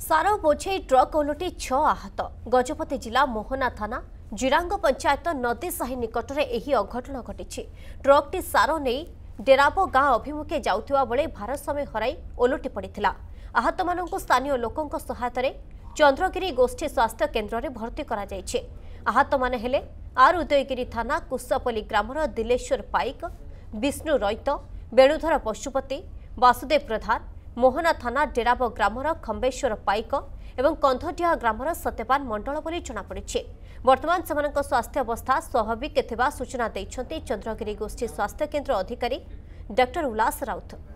सार बोझे ट्रक ओलटी 6 आहत। गजपति जिला मोहना थाना जिरांग पंचायत नदी साही निकट में यह अघटन घटी। ट्रकटी सार नहीं डेराब गाँ अभिमुखे जाउथिबा बेले भारसाम्य हराई ओलटी पड़ता। आहत मानक स्थानीय लोकों सहायता चंद्रगिरी गोष्ठी स्वास्थ्य केन्द्र में भर्ती करा जायछि। आहत माने हेले आर उदयगिरी थाना कुसपल्ली ग्रामर दिलेश्वर पाइक, विष्णु रईत, वेणुधर पशुपति, वासुदेव प्रधान, मोहना थाना डेराब ग्रामर खंबेश्वर पाइक एवं कंधडिया ग्रामर सत्यपान मंडल बोली जनापड़ी। वर्तमान सेमानक स्वास्थ्य अवस्था स्वाभाविक थिबा सूचना दैछन्ति चंद्रगिरी गोष्ठी स्वास्थ्य केन्द्र अधिकारी डॉक्टर उल्लास राउत।